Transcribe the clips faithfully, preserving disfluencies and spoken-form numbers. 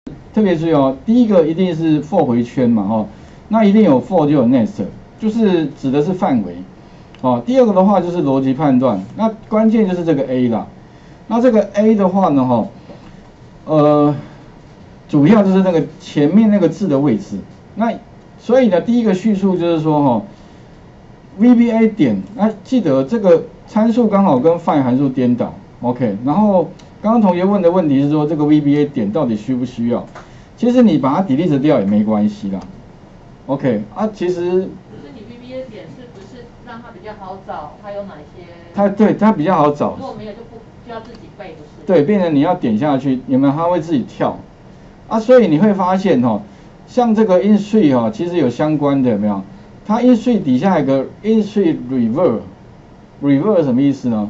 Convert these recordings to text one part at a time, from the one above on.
特别注意哦，第一个一定是 for 回圈嘛，哦，那一定有 for 就有 next， 就是指的是范围，哦。第二个的话就是逻辑判断，那关键就是这个 A 啦。那这个 A 的话呢，哈，呃，主要就是那个前面那个字的位置。那所以呢，第一个叙述就是说，哈 ，V B A 点，那记得这个参数刚好跟 find 函数颠倒 ，OK， 然后。刚刚同学问的问题是说，这个 V B A 点到底需不需要？其实你把它 delete 掉也没关系啦。OK 啊，其实。就是你 V B A 点是不是让它比较好找？它有哪些？ 它对它比较好找。 如果没有就不就要自己背，不是？ 对，变成你要点下去，有没有？它会自己跳。啊，所以你会发现哈，像这个 in-tree 哈，其实有相关的，有没有？它 in-tree 底下有个 in-tree reverse，reverse 什么意思呢？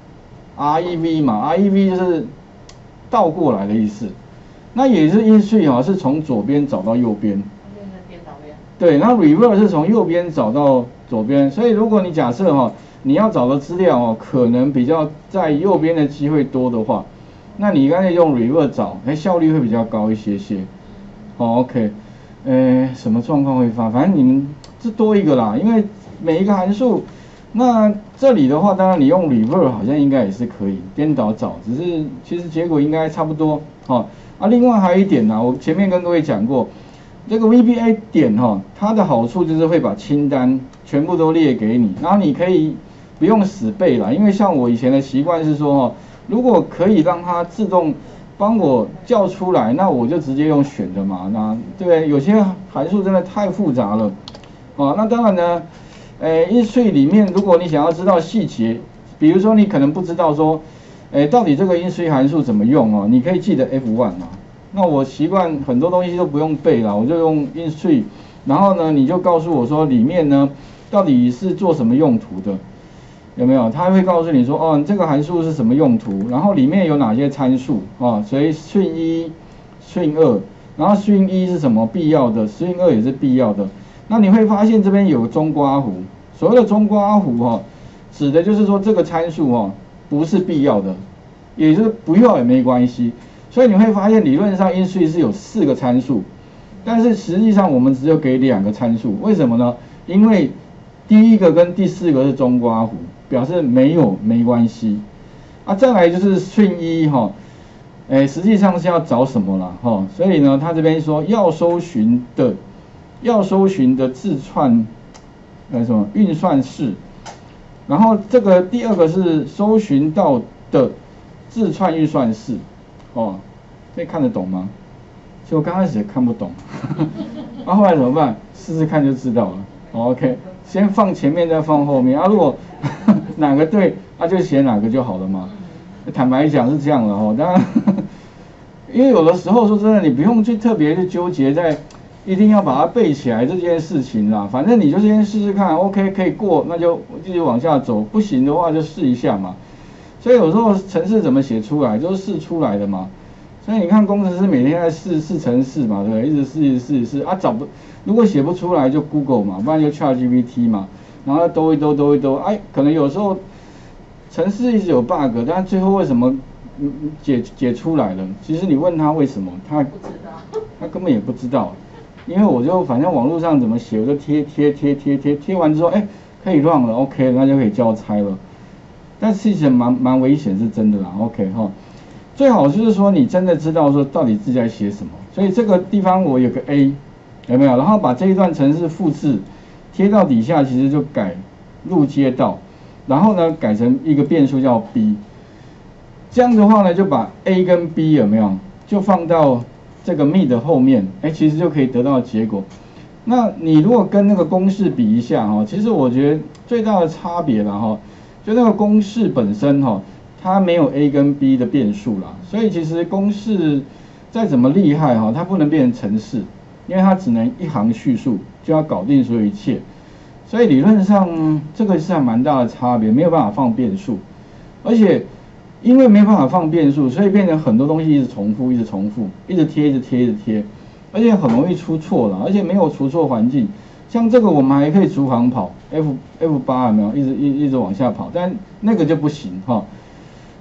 R E V 嘛 ，R E V 就是倒过来的意思。那也是in-tree哈，是从左边找到右边。对，那 reverse 是从右边找到左边。所以如果你假设哈，你要找的资料哦，可能比较在右边的机会多的话，那你刚才用 reverse 找，哎，效率会比较高一些些。好 ，OK， 呃，什么状况会发？反正你们这多一个啦，因为每一个函数。那这里的话，当然你用 reverse 好像应该也是可以颠倒找，只是其实结果应该差不多。好、哦，啊，另外还有一点呢、啊，我前面跟各位讲过，这个 V B A 点哈、哦，它的好处就是会把清单全部都列给你，然后你可以不用死背啦，因为像我以前的习惯是说哈、哦，如果可以让它自动帮我叫出来，那我就直接用选的嘛，那对不对？有些函数真的太复杂了，哦，那当然呢。诶 ，in-tree 里面，如果你想要知道细节，比如说你可能不知道说，诶，到底这个 in-tree 函数怎么用哦，你可以记得 F 一 嘛。那我习惯很多东西都不用背啦，我就用 in-tree， 然后呢，你就告诉我说里面呢到底是做什么用途的，有没有？它会告诉你说，哦，这个函数是什么用途，然后里面有哪些参数啊？所以 string 一、string 二，然后 string 一是什么必要的 ，string 二也是必要的。那你会发现这边有中括弧，所谓的中括弧哈，指的就是说这个参数哈不是必要的，也就是不要也没关系。所以你会发现理论上 in-tree 是有四个参数，但是实际上我们只有给两个参数，为什么呢？因为第一个跟第四个是中括弧，表示没有没关系。啊，再来就是 string 一哈，哎，实际上是要找什么啦哈？所以呢，他这边说要搜寻的。要搜寻的字串，呃什么运算式，然后这个第二个是搜寻到的字串运算式，哦，这看得懂吗？其实我刚开始也看不懂，那、啊、后来怎么办？试试看就知道了。哦、OK， 先放前面再放后面啊，如果哪个对，那、啊、就写哪个就好了嘛。坦白讲是这样的哦，当然，因为有的时候说真的，你不用去特别去纠结在。一定要把它背起来这件事情啦，反正你就先试试看 ，OK 可以过，那就继续往下走，不行的话就试一下嘛。所以有时候程式怎么写出来，就是试出来的嘛。所以你看工程师每天在试试程式嘛，对不对？一直试一试一试啊，找不，如果写不出来就 Google 嘛，不然就 ChatGPT 嘛，然后兜一兜兜一兜，哎，可能有时候程式一直有 bug， 但最后为什么解解出来了？其实你问他为什么，他不知道， 他根本也不知道。因为我就反正网络上怎么写，我就贴贴贴贴贴贴完之后，哎，可以 run 了 ，OK， 那就可以交差了。但其实蛮蛮危险，是真的啦 ，OK 哈。最好就是说你真的知道说到底自己在写什么。所以这个地方我有个 A， 有没有？然后把这一段程式复制贴到底下，其实就改入街道，然后呢改成一个变数叫 B。这样的话呢，就把 A 跟 B 有没有就放到。这个 mid 后面，哎，其实就可以得到结果。那你如果跟那个公式比一下哈，其实我觉得最大的差别啦哈，就那个公式本身哈，它没有 A 跟 B 的变数啦，所以其实公式再怎么厉害哈，它不能变成程式，因为它只能一行叙述就要搞定所有一切。所以理论上这个是还蛮大的差别，没有办法放变数，而且。因为没办法放变数，所以变成很多东西一直重复，一直重复，一直贴，一直贴，一直贴，而且很容易出错了，而且没有除错环境。像这个我们还可以逐行跑 ，F F 八有没有？一直一一直往下跑，但那个就不行哈。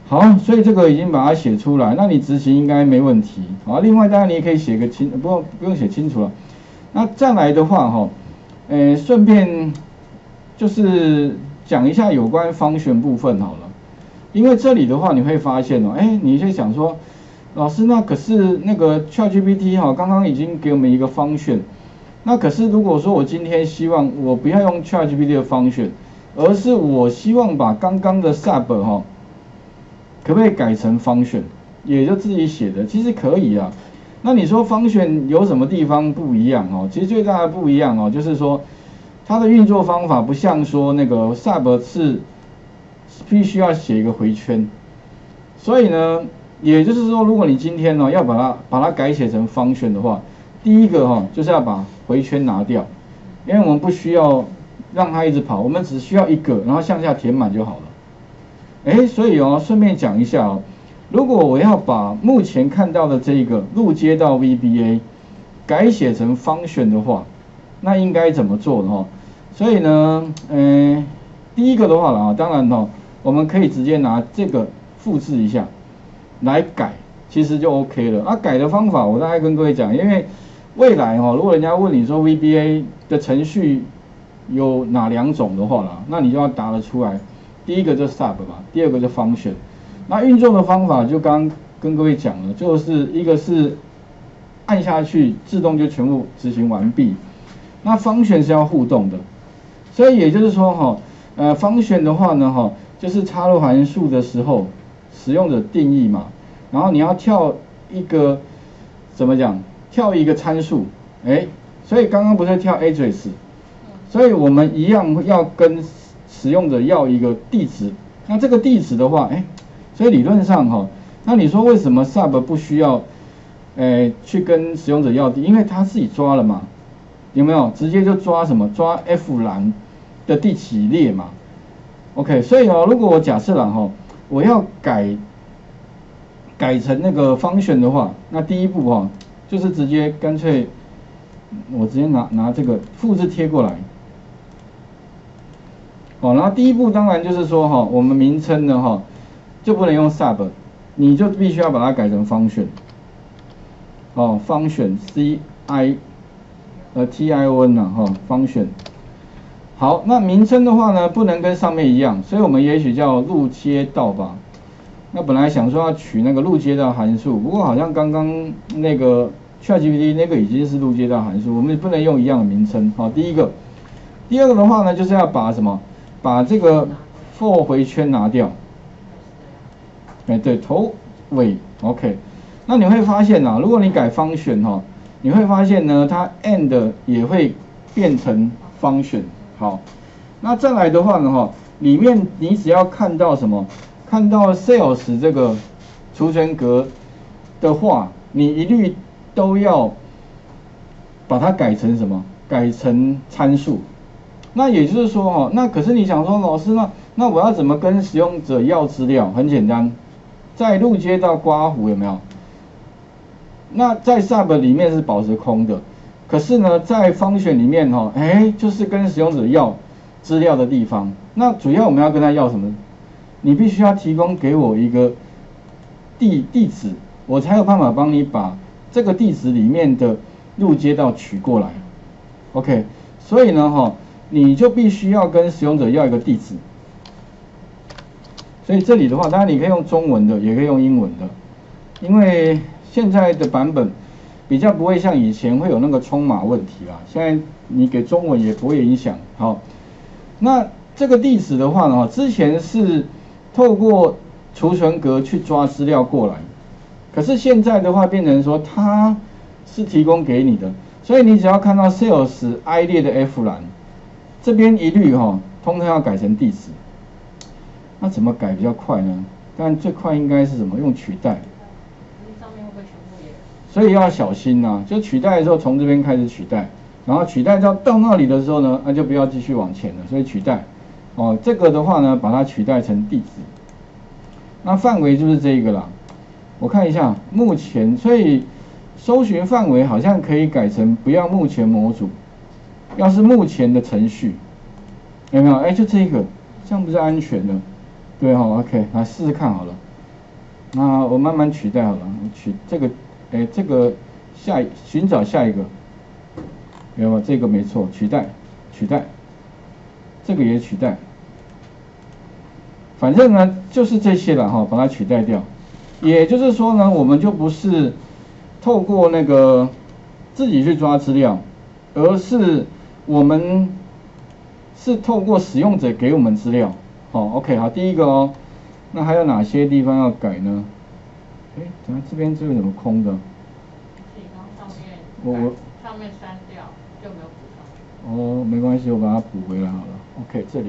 好，所以这个已经把它写出来，那你执行应该没问题。好，另外当然你也可以写个清，不用不用写清楚了。那再来的话哈，呃，顺便就是讲一下有关方选部分好了，因为这里的话你会发现哦，哎，你就想说，老师那可是那个 ChatGPT 哈，刚刚已经给我们一个方选，那可是如果说我今天希望我不要用 ChatGPT 的方选，而是我希望把刚刚的 sub 哈。可不可以改成function，也就自己写的，其实可以啊。那你说function有什么地方不一样哦？其实最大的不一样哦，就是说它的运作方法不像说那个 sub 是必须要写一个回圈，所以呢，也就是说，如果你今天呢、哦、要把它把它改写成function的话，第一个哈、哦、就是要把回圈拿掉，因为我们不需要让它一直跑，我们只需要一个，然后向下填满就好了。哎，所以哦，顺便讲一下哦，如果我要把目前看到的这一个路接到 V B A 改写成function的话，那应该怎么做呢？哈，所以呢，呃，第一个的话了啊，当然哦，我们可以直接拿这个复制一下来改，其实就 OK 了。啊，改的方法我大概跟各位讲，因为未来哦，如果人家问你说 V B A 的程序有哪两种的话啦，那你就要答得出来。第一个就 sub 嘛，第二个就 function。那运作的方法就刚刚跟各位讲了，就是一个是按下去自动就全部执行完毕。那 function 是要互动的，所以也就是说哈，呃 function 的话呢哈，就是插入函数的时候，使用者定义嘛，然后你要跳一个怎么讲，跳一个参数，哎，所以刚刚不是跳 address， 所以我们一样要跟使用者要一个地址，那这个地址的话，哎，所以理论上哈，那你说为什么 sub 不需要，哎，去跟使用者要地？因为他自己抓了嘛，有没有？直接就抓什么？抓 F 栏的第几列嘛 ？OK， 所以哦，如果我假设了哈，我要改改成那个function的话，那第一步哈，就是直接干脆我直接拿拿这个复制贴过来。哦，然后第一步当然就是说哈，我们名称呢哈就不能用 sub， 你就必须要把它改成 function。哦 ，function c i 呃 t i o n 啊哈 function。好，那名称的话呢不能跟上面一样，所以我们也许叫路接到吧。那本来想说要取那个路接到函数，不过好像刚刚那个 ChatGPT 那个已经是路接到函数，我们不能用一样的名称。好，第一个，第二个的话呢就是要把什么？把这个 for 回圈拿掉，哎，对，头尾 ，OK。那你会发现啊，如果你改function哈，你会发现呢，它 and 也会变成 function。好，那再来的话呢，哈，里面你只要看到什么，看到 sales 这个储存格的话，你一律都要把它改成什么？改成参数。那也就是说哈，那可是你想说老师那那我要怎么跟使用者要资料？很简单，在路接到刮胡有没有？那在 sub 里面是保持空的，可是呢，在function里面哈，哎，就是跟使用者要资料的地方。那主要我们要跟他要什么？你必须要提供给我一个地地址，我才有办法帮你把这个地址里面的路接到取过来。OK， 所以呢哈。你就必须要跟使用者要一个地址，所以这里的话，当然你可以用中文的，也可以用英文的，因为现在的版本比较不会像以前会有那个冲码问题啦。现在你给中文也不会影响。好，那这个地址的话呢，之前是透过储存格去抓资料过来，可是现在的话变成说它是提供给你的，所以你只要看到 sales I 列的 F 栏。这边一律哈、哦，通通要改成地址。那怎么改比较快呢？当然最快应该是什么？用取代。 上面会不会全部也？ 所以要小心呐、啊，就取代的时候从这边开始取代，然后取代到到那里的时候呢，那就不要继续往前了。所以取代，哦，这个的话呢，把它取代成地址。那范围就是这个啦。我看一下，目前所以搜寻范围好像可以改成不要目前模组。要是目前的程序有没有？哎，就这个，这样不是安全的？对哈、哦、，OK， 来试试看好了。 那我慢慢取代好了，取这个，哎，这个下寻找下一个，有没有？这个没错，取代，取代，这个也取代。反正呢，就是这些了哈，把它取代掉。也就是说呢，我们就不是透过那个自己去抓资料，而是我们是透过使用者给我们资料。好 ，OK， 好，第一个哦。那还有哪些地方要改呢？哎，等下这边这个怎么空的？ 请从上面我我上面删掉就没有补上。 哦，没关系，我把它补回来好了。OK， 这里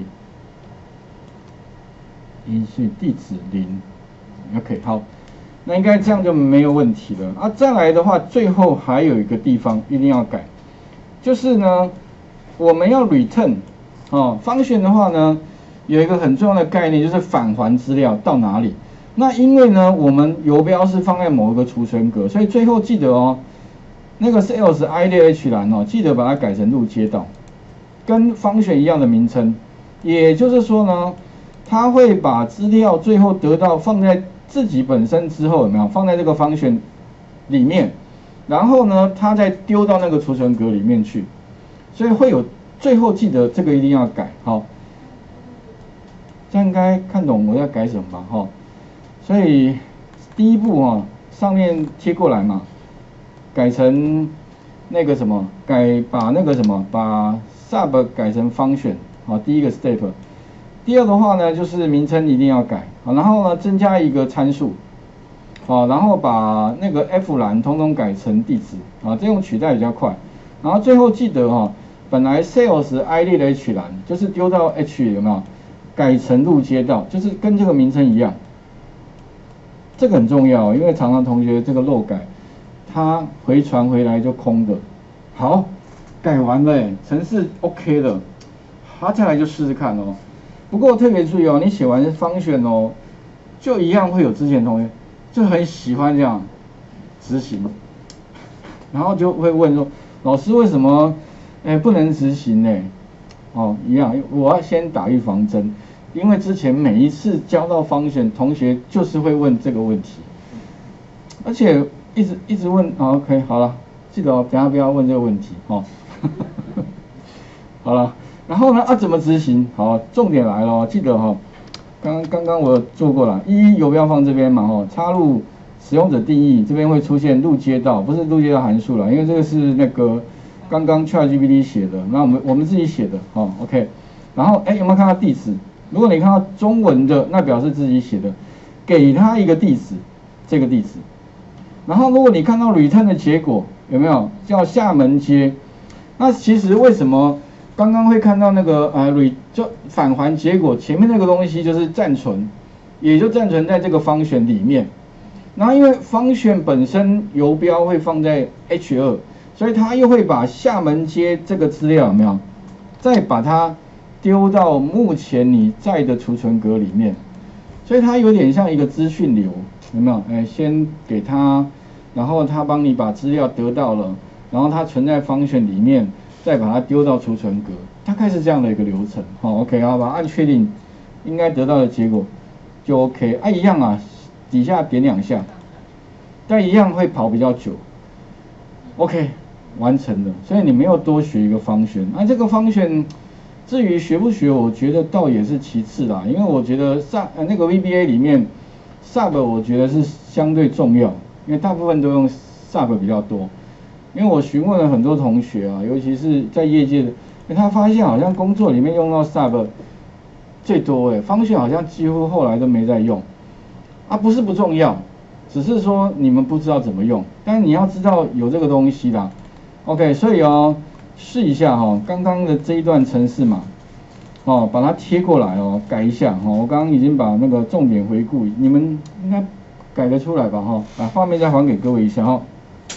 音讯地址零 ，OK， 好，那应该这样就没有问题了。啊，再来的话，最后还有一个地方一定要改，就是呢，我们要 return 哦，function 的话呢。有一个很重要的概念，就是返还资料到哪里。那因为呢，我们游标是放在某一个储存格，所以最后记得哦，那个 sales I D H 栏哦，记得把它改成路街道，跟function一样的名称。也就是说呢，它会把资料最后得到放在自己本身之后，有没有放在这个function里面？然后呢，它再丢到那个储存格里面去，所以会有最后记得这个一定要改好。这样应该看懂我要改什么吧，哈。所以第一步哈，上面贴过来嘛，改成那个什么，改把那个什么，把 sub 改成 function， 好，第一个 step。第二的话呢，就是名称一定要改，好，然后呢增加一个参数，好，然后把那个 f 栏通通改成地址，啊，这种取代比较快。然后最后记得哈，本来 sales I D H 栏就是丢到 H 有没有？改成路街道，就是跟这个名称一样，这个很重要，因为常常同学这个漏改，它回传回来就空的。好，改完了，程式 OK 了，好，再来就试试看哦。不过特别注意哦，你写完function哦，就一样会有之前同学就很喜欢这样执行，然后就会问说，老师为什么哎不能执行呢？哦，一样，我要先打预防针，因为之前每一次教到function，同学就是会问这个问题，而且一直一直问，哦 OK， 好了，记得哦，等下不要问这个问题哦。好了，然后呢，啊怎么执行？好，重点来了哦，记得哈、哦，刚刚刚我做过了，一游标放这边嘛，哦，插入使用者定义，这边会出现路街道，不是路街道函数了，因为这个是那个。刚刚 ChatGPT 写的，那我们我们自己写的，哦 ，OK， 然后哎有没有看到地址？如果你看到中文的，那表示自己写的，给他一个地址，这个地址。然后如果你看到 return 的结果，有没有叫厦门街？那其实为什么刚刚会看到那个呃 re 就返还结果前面那个东西就是暂存，也就暂存在这个function里面。然后因为function本身游标会放在 H 二。所以它又会把厦门街这个资料有没有，再把它丢到目前你在的储存格里面，所以它有点像一个资讯流，有没有？哎，先给它，然后它帮你把资料得到了，然后它存在function里面，再把它丢到储存格，大概是这样的一个流程。好 ，OK， 好吧，按确定，应该得到的结果就 OK。啊，一样啊，底下点两下，但一样会跑比较久。OK。完成了，所以你没有多学一个function。那、啊、这个function，至于学不学，我觉得倒也是其次啦，因为我觉得 sub 呃那个 V B A 里面 sub 我觉得是相对重要，因为大部分都用 sub 比较多。因为我询问了很多同学啊，尤其是在业界的，他发现好像工作里面用到 sub 最多诶 ，function 好像几乎后来都没在用。啊，不是不重要，只是说你们不知道怎么用，但是你要知道有这个东西啦。OK， 所以哦，试一下哈、哦，刚刚的这一段程式嘛，哦，把它贴过来哦，改一下哈、哦。我刚刚已经把那个重点回顾，你们应该改得出来吧哈、哦？把画面再还给各位一下哈、哦。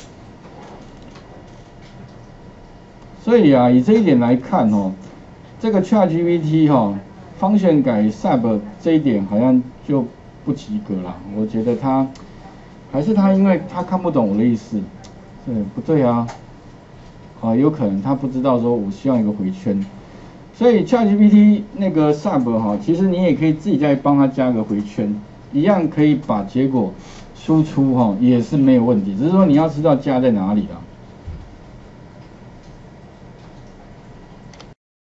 所以啊，以这一点来看哦，这个 ChatGPT 哈、哦、，function 改 sub 这一点好像就不及格啦。我觉得他还是他，因为他看不懂我的意思，对不对啊？啊，有可能他不知道说我需要一个回圈，所以 ChatGPT 那个 sub 哈，其实你也可以自己再帮他加个回圈， 一样可以把结果输出哈、哦，也是没有问题，只是说你要知道加在哪里啦。